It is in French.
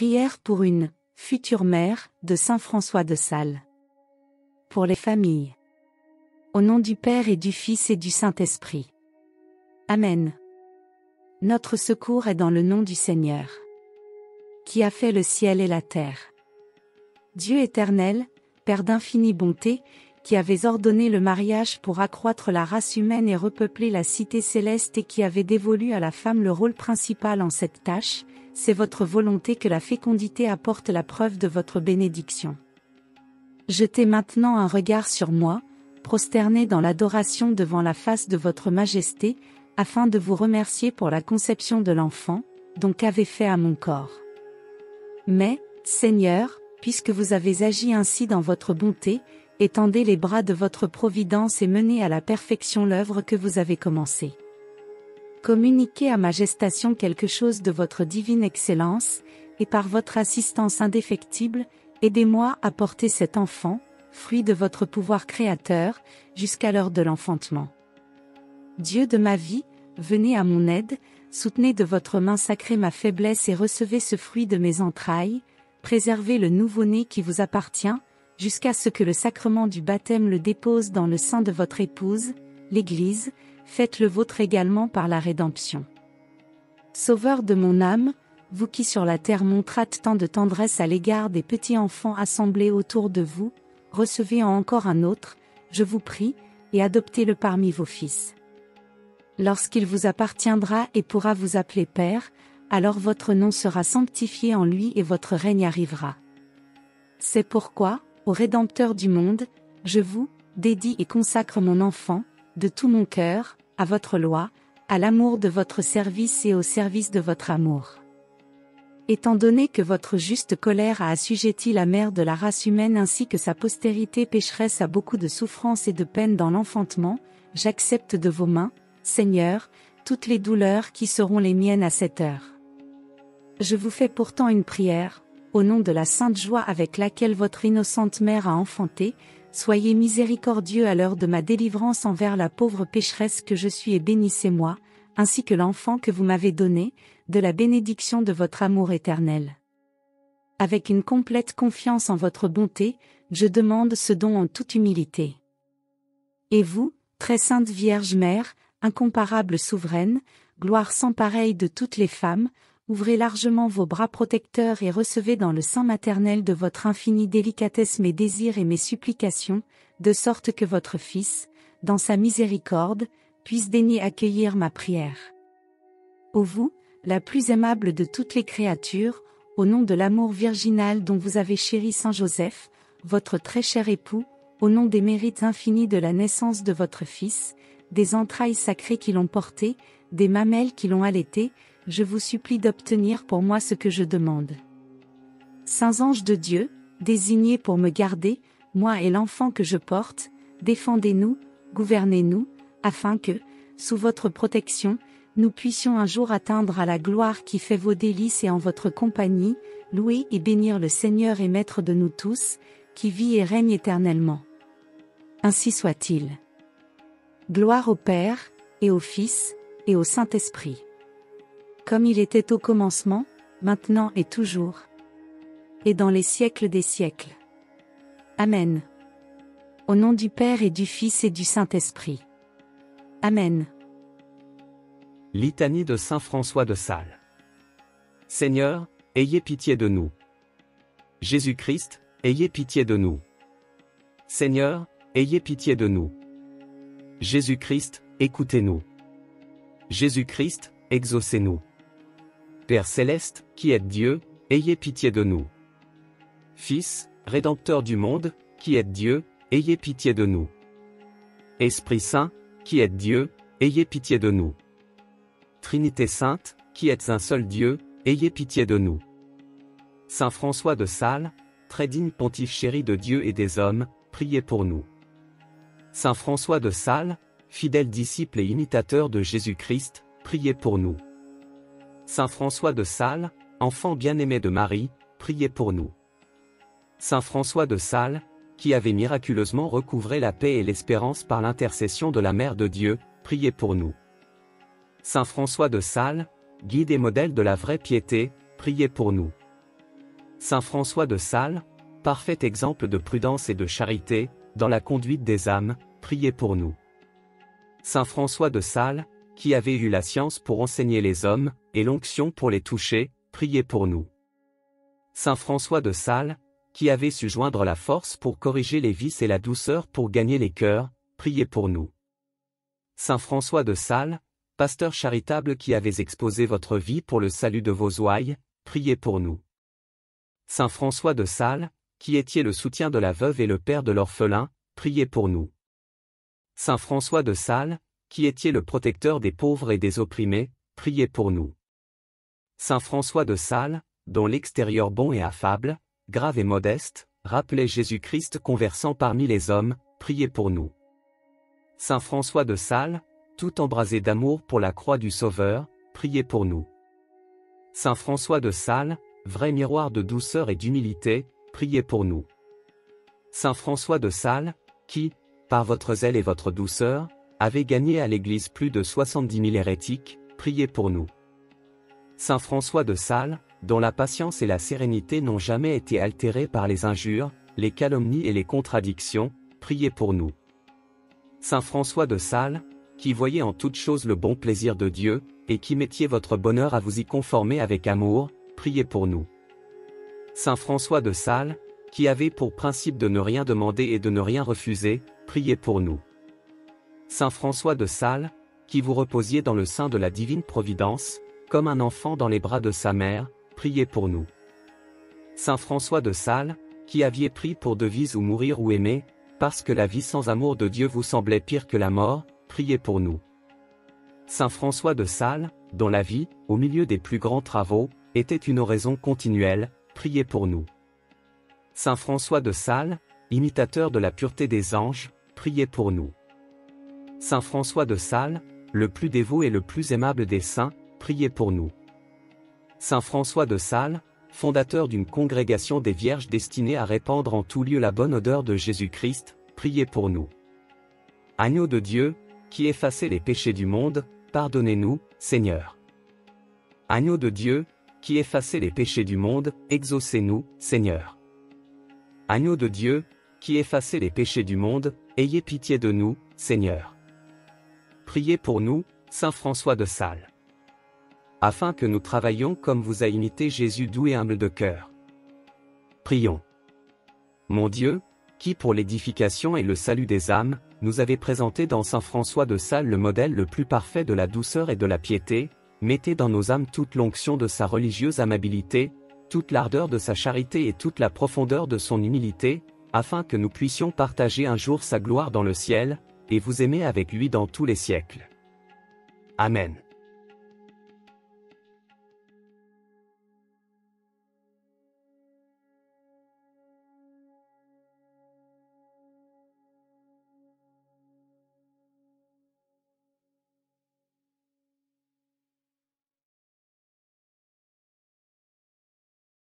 Prière pour une future mère de Saint François de Sales. Pour les familles. Au nom du Père et du Fils et du Saint-Esprit. Amen. Notre secours est dans le nom du Seigneur, qui a fait le ciel et la terre. Dieu éternel, Père d'infinie bonté, qui avez ordonné le mariage pour accroître la race humaine et repeupler la cité céleste et qui avez dévolu à la femme le rôle principal en cette tâche, c'est votre volonté que la fécondité apporte la preuve de votre bénédiction. Jetez maintenant un regard sur moi, prosterné dans l'adoration devant la face de votre majesté, afin de vous remercier pour la conception de l'enfant, dont qu'avez fait à mon corps. Mais, Seigneur, puisque vous avez agi ainsi dans votre bonté, étendez les bras de votre providence et menez à la perfection l'œuvre que vous avez commencée. Communiquez à ma gestation quelque chose de votre divine excellence, et par votre assistance indéfectible, aidez-moi à porter cet enfant, fruit de votre pouvoir créateur, jusqu'à l'heure de l'enfantement. Dieu de ma vie, venez à mon aide, soutenez de votre main sacrée ma faiblesse et recevez ce fruit de mes entrailles, préservez le nouveau-né qui vous appartient, jusqu'à ce que le sacrement du baptême le dépose dans le sein de votre épouse, l'Église, faites le vôtre également par la rédemption. Sauveur de mon âme, vous qui sur la terre montrâtes tant de tendresse à l'égard des petits enfants assemblés autour de vous, recevez en encore un autre, je vous prie, et adoptez-le parmi vos fils. Lorsqu'il vous appartiendra et pourra vous appeler Père, alors votre nom sera sanctifié en lui et votre règne arrivera. C'est pourquoi, au Rédempteur du monde, je vous dédie et consacre mon enfant, de tout mon cœur, à votre loi, à l'amour de votre service et au service de votre amour. Étant donné que votre juste colère a assujetti la mère de la race humaine ainsi que sa postérité pécheresse à beaucoup de souffrances et de peines dans l'enfantement, j'accepte de vos mains, Seigneur, toutes les douleurs qui seront les miennes à cette heure. Je vous fais pourtant une prière, au nom de la sainte joie avec laquelle votre innocente mère a enfanté, soyez miséricordieux à l'heure de ma délivrance envers la pauvre pécheresse que je suis et bénissez-moi, ainsi que l'enfant que vous m'avez donné, de la bénédiction de votre amour éternel. Avec une complète confiance en votre bonté, je demande ce don en toute humilité. Et vous, très sainte Vierge Mère, incomparable souveraine, gloire sans pareille de toutes les femmes, ouvrez largement vos bras protecteurs et recevez dans le sein maternel de votre infinie délicatesse mes désirs et mes supplications, de sorte que votre Fils, dans sa miséricorde, puisse daigner accueillir ma prière. Ô vous, la plus aimable de toutes les créatures, au nom de l'amour virginal dont vous avez chéri Saint Joseph, votre très cher époux, au nom des mérites infinis de la naissance de votre Fils, des entrailles sacrées qui l'ont porté, des mamelles qui l'ont allaité, je vous supplie d'obtenir pour moi ce que je demande. Saints anges de Dieu, désignés pour me garder, moi et l'enfant que je porte, défendez-nous, gouvernez-nous, afin que, sous votre protection, nous puissions un jour atteindre à la gloire qui fait vos délices et en votre compagnie, louer et bénir le Seigneur et Maître de nous tous, qui vit et règne éternellement. Ainsi soit-il. Gloire au Père, et au Fils, et au Saint-Esprit. Comme il était au commencement, maintenant et toujours. Et dans les siècles des siècles. Amen. Au nom du Père et du Fils et du Saint-Esprit. Amen. Litanie de Saint François de Sales. Seigneur, ayez pitié de nous. Jésus-Christ, ayez pitié de nous. Seigneur, ayez pitié de nous. Jésus-Christ, écoutez-nous. Jésus-Christ, exaucez-nous. Père céleste, qui êtes Dieu, ayez pitié de nous. Fils, Rédempteur du monde, qui êtes Dieu, ayez pitié de nous. Esprit Saint, qui êtes Dieu, ayez pitié de nous. Trinité Sainte, qui êtes un seul Dieu, ayez pitié de nous. Saint François de Sales, très digne pontife chéri de Dieu et des hommes, priez pour nous. Saint François de Sales, fidèle disciple et imitateur de Jésus-Christ, priez pour nous. Saint François de Sales, enfant bien-aimé de Marie, priez pour nous. Saint François de Sales, qui avait miraculeusement recouvré la paix et l'espérance par l'intercession de la Mère de Dieu, priez pour nous. Saint François de Sales, guide et modèle de la vraie piété, priez pour nous. Saint François de Sales, parfait exemple de prudence et de charité, dans la conduite des âmes, priez pour nous. Saint François de Sales, qui avait eu la science pour enseigner les hommes, et l'onction pour les toucher, priez pour nous. Saint François de Sales, qui avait su joindre la force pour corriger les vices et la douceur pour gagner les cœurs, priez pour nous. Saint François de Sales, pasteur charitable qui avez exposé votre vie pour le salut de vos ouailles, priez pour nous. Saint François de Sales, qui étiez le soutien de la veuve et le père de l'orphelin, priez pour nous. Saint François de Sales, qui étiez le protecteur des pauvres et des opprimés, priez pour nous. Saint François de Sales, dont l'extérieur bon et affable, grave et modeste, rappelait Jésus-Christ conversant parmi les hommes, priez pour nous. Saint François de Sales, tout embrasé d'amour pour la croix du Sauveur, priez pour nous. Saint François de Sales, vrai miroir de douceur et d'humilité, priez pour nous. Saint François de Sales, qui, par votre zèle et votre douceur, avez gagné à l'Église plus de 70 000 hérétiques, priez pour nous. Saint François de Sales, dont la patience et la sérénité n'ont jamais été altérées par les injures, les calomnies et les contradictions, priez pour nous. Saint François de Sales, qui voyait en toutes choses le bon plaisir de Dieu, et qui mettiez votre bonheur à vous y conformer avec amour, priez pour nous. Saint François de Sales, qui avait pour principe de ne rien demander et de ne rien refuser, priez pour nous. Saint François de Sales, qui vous reposiez dans le sein de la divine providence, comme un enfant dans les bras de sa mère, priez pour nous. Saint François de Sales, qui aviez pris pour devise ou mourir ou aimer, parce que la vie sans amour de Dieu vous semblait pire que la mort, priez pour nous. Saint François de Sales, dont la vie, au milieu des plus grands travaux, était une oraison continuelle, priez pour nous. Saint François de Sales, imitateur de la pureté des anges, priez pour nous. Saint François de Sales, le plus dévot et le plus aimable des saints, priez pour nous. Saint François de Sales, fondateur d'une congrégation des vierges destinée à répandre en tout lieu la bonne odeur de Jésus-Christ, priez pour nous. Agneau de Dieu, qui effacez les péchés du monde, pardonnez-nous, Seigneur. Agneau de Dieu, qui effacez les péchés du monde, exaucez-nous, Seigneur. Agneau de Dieu, qui effacez les péchés du monde, ayez pitié de nous, Seigneur. Priez pour nous, Saint François de Sales. Afin que nous travaillions comme vous a imité Jésus doux et humble de cœur. Prions. Mon Dieu, qui pour l'édification et le salut des âmes, nous avez présenté dans Saint François de Sales le modèle le plus parfait de la douceur et de la piété, mettez dans nos âmes toute l'onction de sa religieuse amabilité, toute l'ardeur de sa charité et toute la profondeur de son humilité, afin que nous puissions partager un jour sa gloire dans le ciel, et vous aimer avec lui dans tous les siècles. Amen.